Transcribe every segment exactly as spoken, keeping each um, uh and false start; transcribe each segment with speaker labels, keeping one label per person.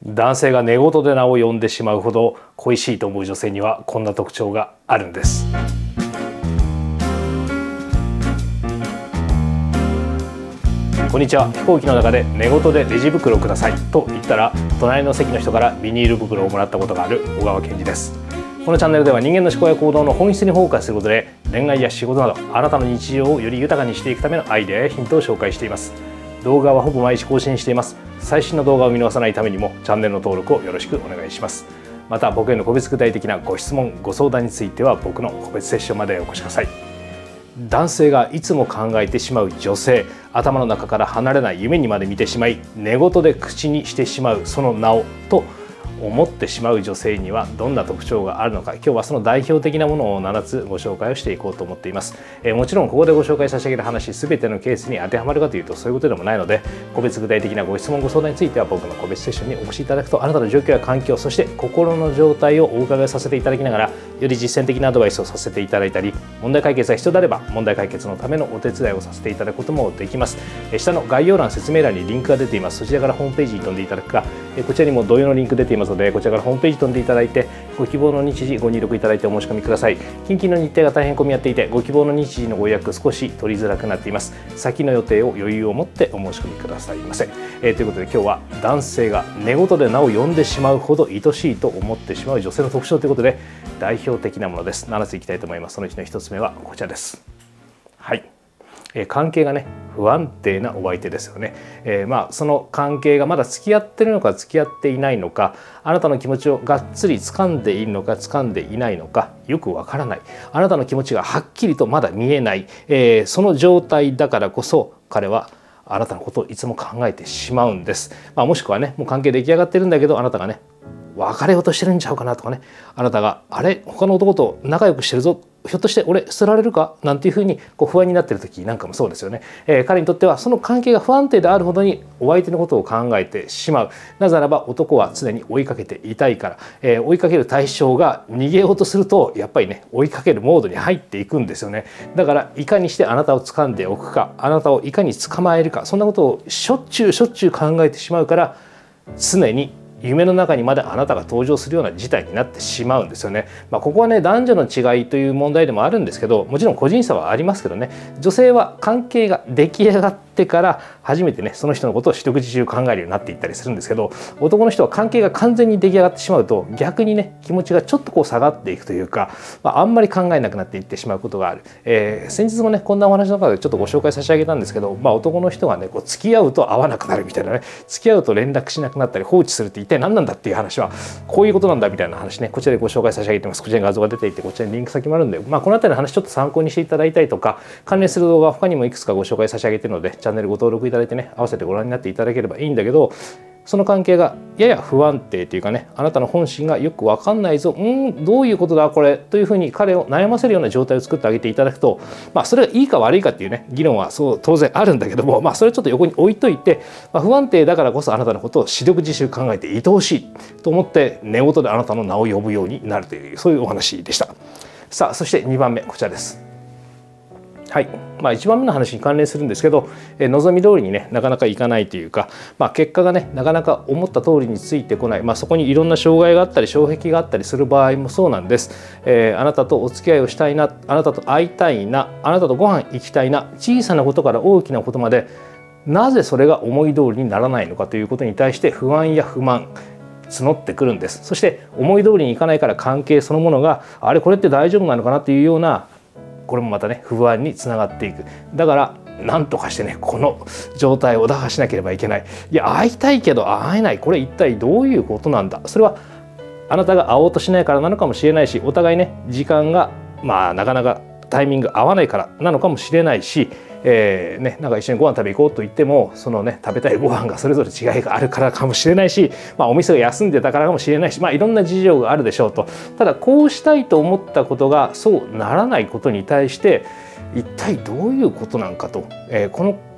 Speaker 1: 男性が寝言で名を呼んでしまうほど恋しいと思う女性にはこんな特徴があるんです。こんにちは。飛行機の中で寝言でレジ袋くださいと言ったら隣の席の人からビニール袋をもらったことがある小川健二です。このチャンネルでは人間の思考や行動の本質にフォーカスすることで恋愛や仕事などあなたの日常をより豊かにしていくためのアイデアやヒントを紹介しています。動画はほぼ毎日更新しています。最新の動画を見逃さないためにもチャンネルの登録をよろしくお願いします。また僕への個別具体的なご質問ご相談については僕の個別セッションまでお越しください。男性がいつも考えてしまう女性、頭の中から離れない夢にまで見てしまい寝言で口にしてしまうその名をと思ってしまう女性にはどんな特徴があるのか、今日はその代表的なものをななつご紹介をしていこうと思っています。えー、もちろんここでご紹介差し上げる話全てのケースに当てはまるかというとそういうことでもないので、個別具体的なご質問ご相談については僕の個別セッションにお越しいただくとあなたの状況や環境、そして心の状態をお伺いさせていただきながらより実践的なアドバイスをさせていただいたり、問題解決が必要であれば問題解決のためのお手伝いをさせていただくこともできます。えー、下の概要欄説明欄にリンクが出ています。そちらからホームページに飛んでいただくか、えー、こちらにも同様のリンク出ていますのでこちらからホームページ飛んでいただいてご希望の日時ご入力いただいてお申し込みください。近々の日程が大変混み合っていてご希望の日時のご予約少し取りづらくなっています。先の予定を余裕を持ってお申し込みくださいませ。えー、ということで今日は男性が寝言で名を呼んでしまうほど愛しいと思ってしまう女性の特徴ということで代表的なものです。ななついきたいと思います。そのうちのひとつめはこちらです。はい。えー、関係がね不安定なお相手ですよね。えー、まあその関係がまだ付き合ってるのか付き合っていないのか、あなたの気持ちをがっつり掴んでいるのか掴んでいないのかよくわからない、あなたの気持ちがはっきりとまだ見えない、えー、その状態だからこそ彼はあなたのことをいつも考えてしまうんです。まあ、もしくはねもう関係出来上がってるんだけどあなたがね別れようとしてるんちゃうかなとかね、あなたがあれ他の男と仲良くしてるぞ、ひょっとして俺捨てられるかなんていうふうにこう不安になっている時なんかもそうですよね。えー、彼にとってはその関係が不安定であるほどにお相手のことを考えてしまう。なぜならば男は常に追いかけていたいから、えー、追いかける対象が逃げようとするとやっぱりね追いかけるモードに入っていくんですよね。だからいかにしてあなたを掴んでおくか、あなたをいかに捕まえるか、そんなことをしょっちゅうしょっちゅう考えてしまうから常に夢の中にまであなたが登場するような事態になってしまうんですよね。まあ、ここはね男女の違いという問題でもあるんですけど、もちろん個人差はありますけどね、女性は関係が出来上がってから初めてねその人のことを四六時中考えるようになっていったりするんですけど、男の人は関係が完全に出来上がってしまうと逆にね気持ちがちょっとこう下がっていくというか、まあ、あんまり考えなくなっていってしまうことがある。えー、先日もねこんなお話の中でちょっとご紹介差し上げたんですけど、まあ、男の人がねこう付き合うと会わなくなるみたいなね、付き合うと連絡しなくなったり放置するって一体何なんだっていう話はこういうことなんだみたいな話ね、こちらでご紹介差し上げてます。こちらに画像が出ていてこちらにリンク先もあるんで、まあ、この辺りの話ちょっと参考にしていただいたりとか、関連する動画は他にもいくつかご紹介差し上げているのでチャンネルご登録いただいてね合わせてご覧になっていただければいいんだけど、その関係がやや不安定というかね、あなたの本心がよく分かんないぞ、うんどういうことだこれというふうに彼を悩ませるような状態を作ってあげていただくと、まあそれがいいか悪いかっていうね議論はそう当然あるんだけども、まあそれちょっと横に置いといて、まあ、不安定だからこそあなたのことを四六時中考えて愛おしいと思って寝言であなたの名を呼ぶようになるというそういうお話でした。さあそしてにばんめこちらです。はい、まあ、いちばんめの話に関連するんですけど、え望み通りにねなかなかいかないというか、まあ、結果がねなかなか思った通りについてこない、まあ、そこにいろんな障害があったり障壁があったりする場合もそうなんです。えー、あなたとお付き合いをしたいな、あなたと会いたいな、あなたとご飯行きたいな、小さなことから大きなことまでなぜそれが思い通りにならないのかということに対して不安や不満募ってくるんです。そして思い通りにいかないから関係そのものがあれこれって大丈夫なのかなっていうような、これもまたね不安につながっていく。だから何とかしてねこの状態を打破しなければいけない。いや会いたいけど会えない、これ一体どういうことなんだ。それはあなたが会おうとしないからなのかもしれないし、お互いね時間がまあなかなかタイミング合わないからなのかもしれないし、えーね、なんか一緒にご飯食べ行こうと言ってもそのね食べたいご飯がそれぞれ違いがあるからかもしれないし、まあ、お店が休んでたからかもしれないし、まあ、いろんな事情があるでしょうと。ただこうしたいと思ったことがそうならないことに対して一体どういうことなんかと、えー、この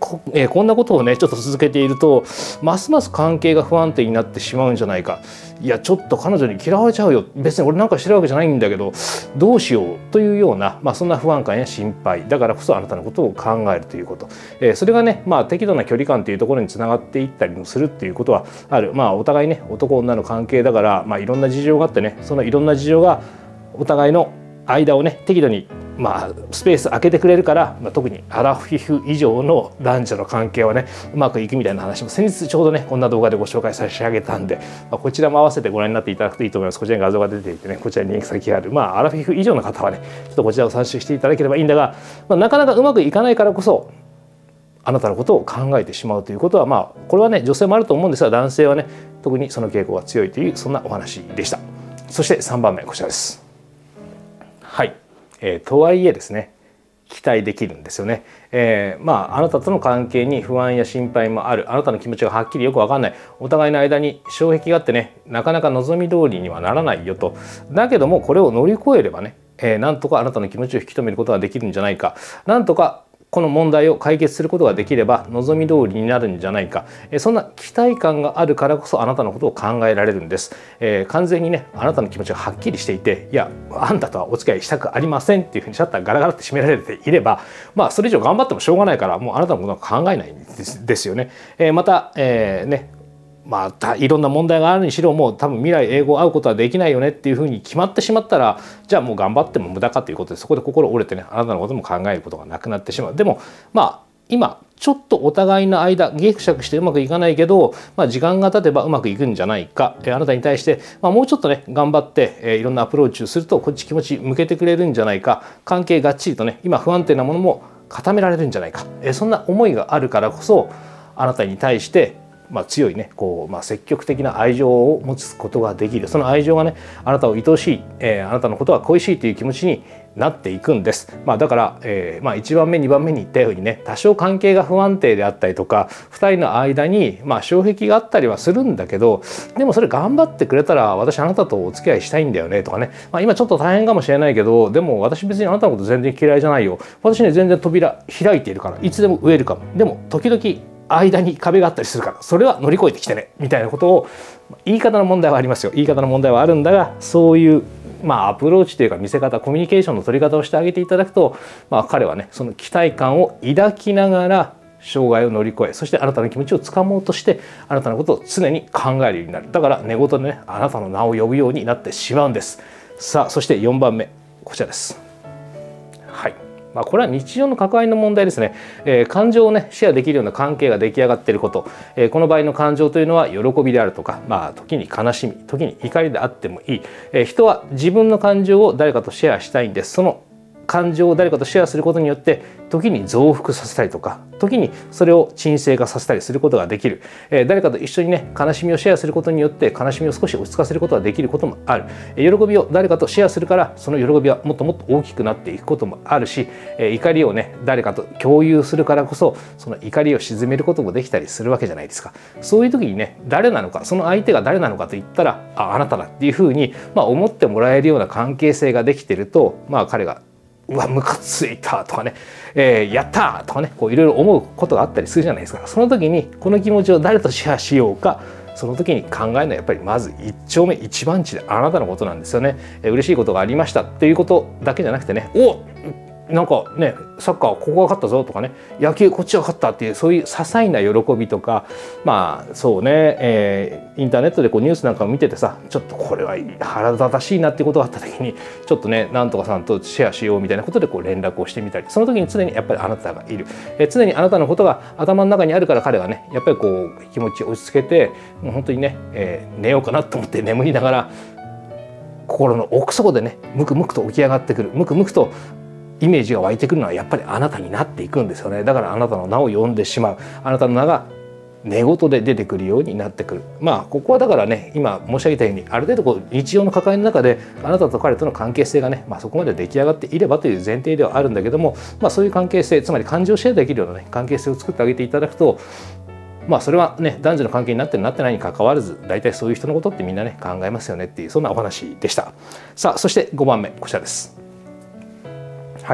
Speaker 1: こ,、えー、こんなことをねちょっと続けているとますます関係が不安定になってしまうんじゃないか、いやちょっと彼女に嫌われちゃうよ、別に俺なんかしてるわけじゃないんだけどどうしようというような、まあ、そんな不安感や心配だからこそあなたのことを考えるということ、えー、それがね、まあ、適度な距離感というところにつながっていったりもするっていうことはある。まあお互いね男女の関係だから、まあ、いろんな事情があってね、そのいろんな事情がお互いの間をね適度にまあスペース空けてくれるから、まあ、特にアラフィフ以上の男女の関係はねうまくいくみたいな話も先日ちょうどねこんな動画でご紹介差し上げたんで、まあ、こちらも合わせてご覧になっていただくといいと思います。こちらに画像が出ていてね、こちらにリンク先がある、まあアラフィフ以上の方はねちょっとこちらを参照していただければいいんだが、まあ、なかなかうまくいかないからこそあなたのことを考えてしまうということは、まあこれはね女性もあると思うんですが、男性はね特にその傾向が強いというそんなお話でした。そしてさんばんめこちらです。はい、えー、とはいえですね期待できるんですよね。えー、まああなたとの関係に不安や心配もある、あなたの気持ちがはっきりよく分かんない、お互いの間に障壁があってねなかなか望み通りにはならないよと。だけどもこれを乗り越えればね、えー、なんとかあなたの気持ちを引き止めることができるんじゃないか、なんとかこの問題を解決することができれば望み通りになるんじゃないか、そんな期待感があるからこそあなたのことを考えられるんです。えー、完全にねあなたの気持ちがはっきりしていて、いやあんたとはお付き合いしたくありませんっていうふうにシャッターガラガラって閉められていれば、まあそれ以上頑張ってもしょうがないから、もうあなたのことは考えないんですですよね。えー、また、えー、ねまあ、いろんな問題があるにしろもう多分未来永劫会うことはできないよねっていうふうに決まってしまったら、じゃあもう頑張っても無駄かということで、そこで心折れてねあなたのことも考えることがなくなってしまう。でもまあ今ちょっとお互いの間ギクシャクしてうまくいかないけど、まあ、時間が経てばうまくいくんじゃないか、あなたに対して、まあ、もうちょっとね頑張って、えー、いろんなアプローチをするとこっち気持ち向けてくれるんじゃないか、関係がっちりとね今不安定なものも固められるんじゃないか、えー、そんな思いがあるからこそあなたに対してまあ、強いねこう、まあ、積極的な愛情を持つことができる。その愛情がねあなたを愛おしい、えー、あなたのことは恋しいという気持ちになっていくんです。まあ、だから、えーまあ、いちばんめにばんめに言ったようにね多少関係が不安定であったりとかふたりの間に、まあ、障壁があったりはするんだけど、でもそれ頑張ってくれたら私あなたとお付き合いしたいんだよねとかね、まあ、今ちょっと大変かもしれないけどでも私別にあなたのこと全然嫌いじゃないよ、私ね全然扉開いているからいつでもウェルカム、でも時々間に壁があったりするからそれは乗り越えてきてねみたいなことを、言い方の問題はありますよ、言い方の問題はあるんだが、そういうまあアプローチというか見せ方コミュニケーションの取り方をしてあげていただくと、まあ、彼はねその期待感を抱きながら障害を乗り越え、そしてあなたの気持ちをつかもうとしてあなたのことを常に考えるようになる。だから寝言でねあなたの名を呼ぶようになってしまうんです。さあそしてよんばんめこちらです。はい、まあ、これは日常の関わりの問題ですね。えー、感情をねシェアできるような関係が出来上がっていること、えー、この場合の感情というのは喜びであるとか、まあ、時に悲しみ時に怒りであってもいい、えー、人は自分の感情を誰かとシェアしたいんです。その感情を誰かとシェアすることによって時に増幅させたりとか時にそれを沈静化させたりすることができる、えー、誰かと一緒にね悲しみをシェアすることによって悲しみを少し落ち着かせることができることもある、えー、喜びを誰かとシェアするからその喜びはもっともっと大きくなっていくこともあるし、えー、怒りをね誰かと共有するからこそその怒りを鎮めることもできたりするわけじゃないですか。そういう時にね誰なのか、その相手が誰なのかといったら あ, あなただっていうふうに、まあ、思ってもらえるような関係性ができてると、まあ彼がうわムカついたとかね、えー、やったとかねこういろいろ思うことがあったりするじゃないですか。その時にこの気持ちを誰とシェアしようか、その時に考えるのはやっぱりまず一丁目一番地であなたのことなんですよね。えー、嬉しいことがありましたっていうことだけじゃなくてね、おなんかねサッカーここが勝ったぞとかね野球こっちが勝ったっていうそういう些細な喜びとか、まあそうね、えー、インターネットでこうニュースなんかを見ててさちょっとこれは腹立たしいなっていうことがあった時にちょっとねなんとかさんとシェアしようみたいなことでこう連絡をしてみたり、その時に常にやっぱりあなたがいる、えー、常にあなたのことが頭の中にあるから彼がねやっぱりこう気持ちを落ち着けてもう本当にね、えー、寝ようかなと思って眠りながら心の奥底でねムクムクと起き上がってくる、ムクムクとイメージが湧いてくるのはやっぱりあなたになっていくんですよね。だからあなたの名を呼んでしまう、あなたの名が寝言で出てくるようになってくる。まあここはだからね今申し上げたようにある程度こう日常の関わりの中であなたと彼との関係性がね、まあ、そこまで出来上がっていればという前提ではあるんだけども、まあ、そういう関係性つまり感情シェアできるようなね関係性を作ってあげていただくと、まあそれはね男女の関係になってるなってないに関わらず大体そういう人のことってみんなね考えますよねっていうそんなお話でした。さあそしてごばんめこちらです。はい、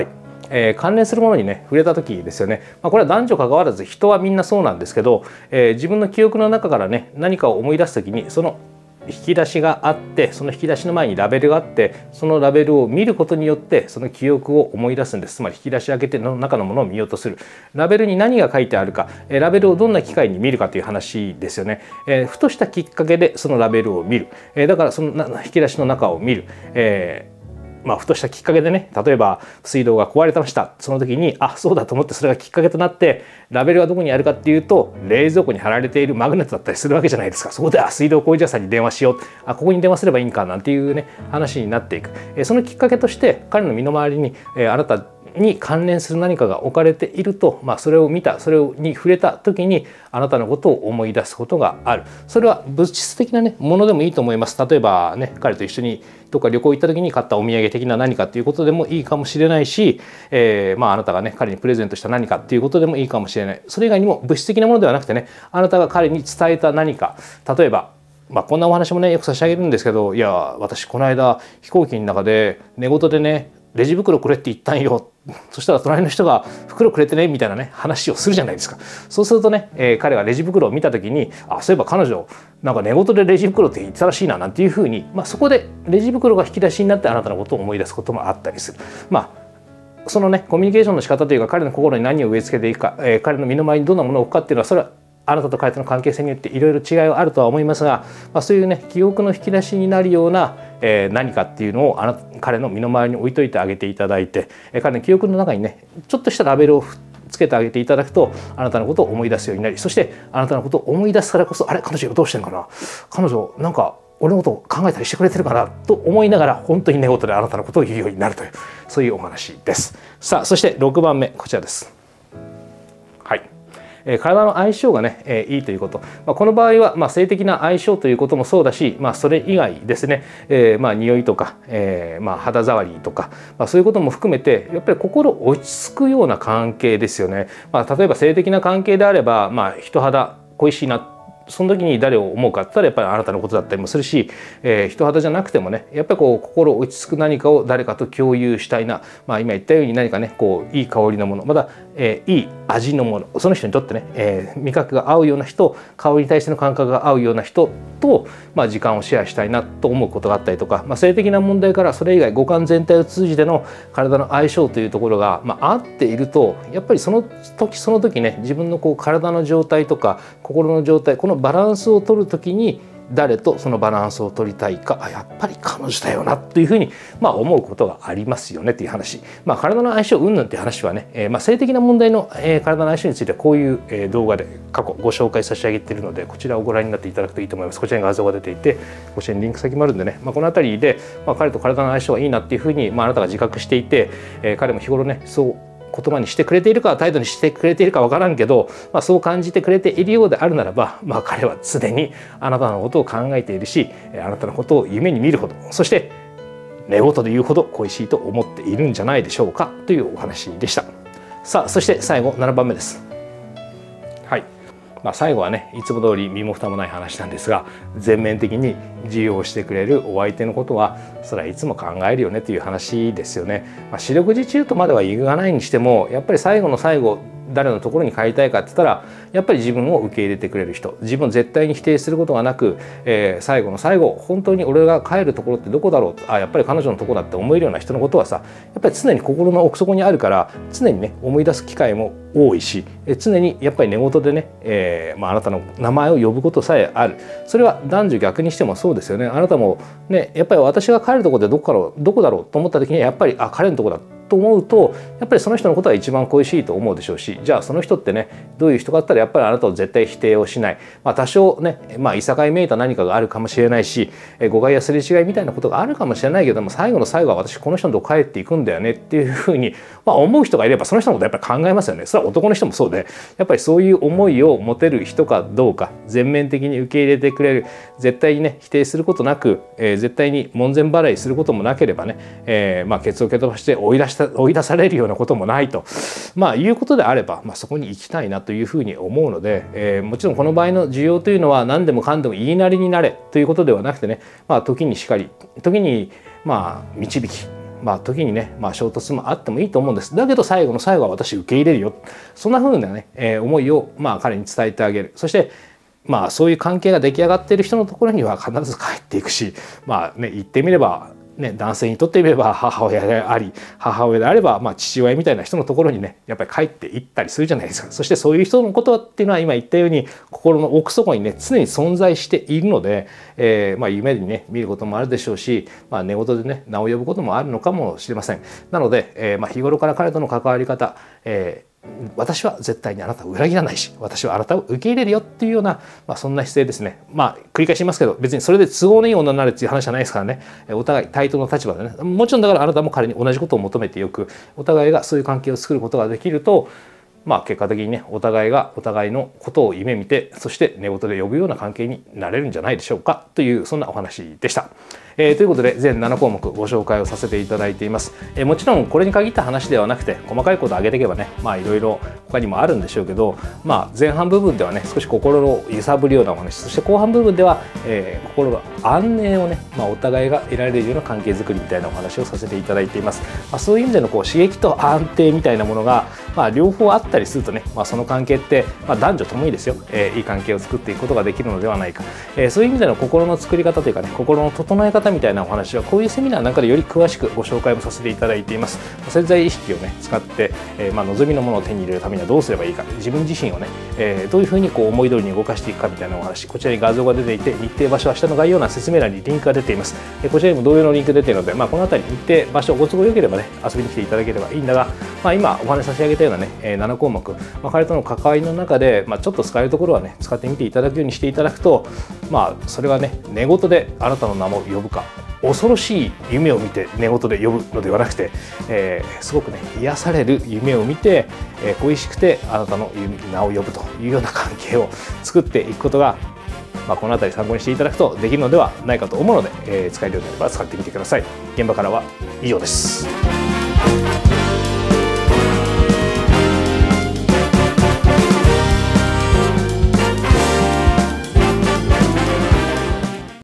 Speaker 1: えー、関連するものにね触れた時ですよね。まあ、これは男女関わらず人はみんなそうなんですけど、えー、自分の記憶の中からね何かを思い出す時にその引き出しがあって、その引き出しの前にラベルがあって、そのラベルを見ることによってその記憶を思い出すんです。つまり引き出しを開けての中のものを見ようとする。ラベルに何が書いてあるか、ラベルをどんな機会に見るかという話ですよね。えー、ふとしたきっかけでそのラベルを見る。えー、だからその引き出しの中を見る。えーまあ、ふとしたきっかけでね、例えば水道が壊れてました。その時にあそうだと思って、それがきっかけとなってラベルがどこにあるかっていうと、冷蔵庫に貼られているマグネットだったりするわけじゃないですか。そこであ水道工事屋さんに電話しよう、あここに電話すればいいんかなんていうね話になっていく。えそのきっかけとして彼の身の回りに、えあなたに関連する何かが置かれていると、まあ、それを見た、それに触れた時にあなたのことを思い出すことがある。それは物質的な、ね、ものでもいいと思います。例えばね、彼と一緒にどっか旅行行った時に買ったお土産的な何かっていうことでもいいかもしれないし、えー、まああなたがね彼にプレゼントした何かっていうことでもいいかもしれない。それ以外にも物質的なものではなくてね、あなたが彼に伝えた何か、例えばまあこんなお話もねよく差し上げるんですけど、いや私この間飛行機の中で寝言でねレジ袋くれって言ったんよ、そしたら隣の人が袋くれてねみたいなね話をするじゃないですか。そうするとね、えー、彼がレジ袋を見た時にあそういえば彼女なんか寝言でレジ袋って言ってたらしいななんていうふうに、まあ、そこでレジ袋が引き出しになってあなたのことを思い出すこともあったりする。まあそのねコミュニケーションの仕方というか、彼の心に何を植え付けていくか、えー、彼の身の回りにどんなものを置くかっていうのは、それはあなたと彼との関係性によっていろいろ違いはあるとは思いますが、まあ、そういうね記憶の引き出しになるような、えー、何かっていうのをあなた彼の身の回りに置いといてあげていただいて、えー、彼の記憶の中にねちょっとしたラベルをつけてあげていただくと、あなたのことを思い出すようになり、そしてあなたのことを思い出すからこそ、あれ彼女今どうしてんかな、彼女なんか俺のことを考えたりしてくれてるかなと思いながら、本当に寝言であなたのことを言うようになるという、そういうお話です。さあそしてろくばんめ、こちらです。はい、えー、体の相性がね、えー、いいということ、まあ、この場合は、まあ、性的な相性ということもそうだし、まあ、それ以外ですね、えー、まあ匂いとか、えーまあ、肌触りとか、まあ、そういうことも含めてやっぱり心落ち着くような関係ですよね。まあ、例えば性的な関係であれば、まあ、人肌恋しいな、その時に誰を思うかって言ったらやっぱりあなたのことだったりもするし、えー、人肌じゃなくてもねやっぱりこう心落ち着く何かを誰かと共有したいな、まあ、今言ったように何かねこういい香りのもの、また、えー、いい味のもの、その人にとってね、えー、味覚が合うような人、香りに対しての感覚が合うような人と、まあ、時間をシェアしたいなと思うことがあったりとか、まあ、性的な問題からそれ以外五感全体を通じての体の相性というところが、まあ、合っていると、やっぱりその時その時ね自分のこう体の状態とか心の状態、このバランスを取る時に誰とそのバランスを取りたいか、あやっぱり彼女だよなというふうに、まあ、思うことがありますよねという話。まあ、体の相性云々という話はね、えーまあ、性的な問題の、えー、体の相性についてはこういう、えー、動画で過去ご紹介差し上げているので、こちらをご覧になっていただくといいと思います。こちらに画像が出ていて、こちらにリンク先もあるんでね、まあ、この辺りで、まあ、彼と体の相性がいいなっていうふうに、まあ、あなたが自覚していて、えー、彼も日頃ねそう言葉にしてくれているか態度にしてくれているか分からんけど、まあ、そう感じてくれているようであるならば、まあ、彼はすでにあなたのことを考えているし、あなたのことを夢に見るほど、そして寝言で言うほど恋しいと思っているんじゃないでしょうかというお話でした。さあそして最後ななばんめです。はい、まあ、最後はねいつも通り身も蓋もない話なんですが、全面的に授与をしてくれるお相手のことはそれはいつも考えるよねという話ですよね。まあ、四六時中とまでは言わないにしても、やっぱり最後の最後誰のところに帰りたいかって言ったら、やっぱり自分を受け入れてくれる人、自分を絶対に否定することがなく、えー、最後の最後本当に俺が帰るところってどこだろう、あやっぱり彼女のところだって思えるような人のことはさ、やっぱり常に心の奥底にあるから、常にね思い出す機会も多いし、常にやっぱり寝言でね、えーまあ、あなたの名前を呼ぶことさえある。それは男女逆にしてもそうですよね。あなたもねやっぱり私が帰るところでどこからどこだろうと思った時には、やっぱりあ彼のところだと思うと、やっぱりその人のことは一番恋しいと思うでしょうし、じゃあその人ってねどういう人かだったら、やっぱりあなたを絶対否定をしない、まあ、多少ね、まあ、いさかいめいた何かがあるかもしれないし、誤解やすれ違いみたいなことがあるかもしれないけども、最後の最後は私この人のとこ帰っていくんだよねっていうふうに、まあ、思う人がいればその人のことやっぱり考えますよね。それは男の人もそうで、やっぱりそういう思いを持てる人かどうか、全面的に受け入れてくれる、絶対にね否定することなく、えー、絶対に門前払いすることもなければね、えー、まあケツを蹴飛ばして追い出した追い出されるようなこともないと、まあ、いうことであれば、まあ、そこに行きたいなというふうに思うので、えー、もちろんこの場合の需要というのは何でもかんでも言いなりになれということではなくてね、まあ、時にしかり時にまあ導き、 まあ時にね、まあ、衝突もあってもいいと思うんです。だけど最後の最後は私受け入れるよ、そんな風なね、えー、思いをまあ彼に伝えてあげる。そしてまあそういう関係が出来上がっている人のところには必ず帰っていくし、まあね言ってみればね、男性にとってみれば母親であり、母親であればまあ父親みたいな人のところにねやっぱり帰っていったりするじゃないですか。そしてそういう人のことっていうのは今言ったように心の奥底にね常に存在しているので、えー、まあ夢にね見ることもあるでしょうし、まあ、寝言でね名を呼ぶこともあるのかもしれません。なので、えー、まあ日頃から彼との関わり方、えー私は絶対にあなたを裏切らないし、私はあなたを受け入れるよっていうような、まあ、そんな姿勢ですね。まあ繰り返しますけど、別にそれで都合のいい女になるっていう話じゃないですからね。お互い対等の立場でね、もちろんだからあなたも彼に同じことを求めてよく、お互いがそういう関係を作ることができると、まあ結果的にねお互いがお互いのことを夢見て、そして寝言で呼ぶような関係になれるんじゃないでしょうかという、そんなお話でした。えー、ということで全なな項目ご紹介をさせていただいています。えー、もちろんこれに限った話ではなくて、細かいことを挙げていけばね、まあいろいろ他にもあるんでしょうけど、まあ前半部分ではね少し心を揺さぶるようなお話、そして後半部分では、えー、心が安寧をね、まあ、お互いが得られるような関係づくりみたいなお話をさせていただいています。まあ、そういう意味でのこう刺激と安定みたいなものが、まあ、両方あったりするとね、まあ、その関係って、まあ、男女ともにですよ、えー、いい関係を作っていくことができるのではないか、えー、そういう意味での心の作り方というかね、心の整え方みたいなお話はこういうセミナーなんかでより詳しくご紹介もさせていただいています。潜在意識をね使って、えー、まあ望みのものを手に入れるためにはどうすればいいか、自分自身をね、えー、どういうふうにこう思い通りに動かしていくかみたいなお話、こちらに画像が出ていて、日程場所は下の概要欄説明欄にリンクが出ています。えー、こちらにも同様のリンク出ているので、まあ、この辺り日程場所ご都合よければね遊びに来ていただければいいんだが、まあ、今お話し差し上げたようなね、えー、なな項目、まあ、彼との関わりの中で、まあ、ちょっと使えるところはね使ってみていただくようにしていただくと、まあそれがね寝言であなたの名も呼ぶか、恐ろしい夢を見て寝言で呼ぶのではなくて、えー、すごくね癒される夢を見て、えー、恋しくてあなたの名を呼ぶというような関係を作っていくことが、まあ、この辺り参考にしていただくとできるのではないかと思うので、えー、使えるようになれば使ってみてください。現場からは以上です。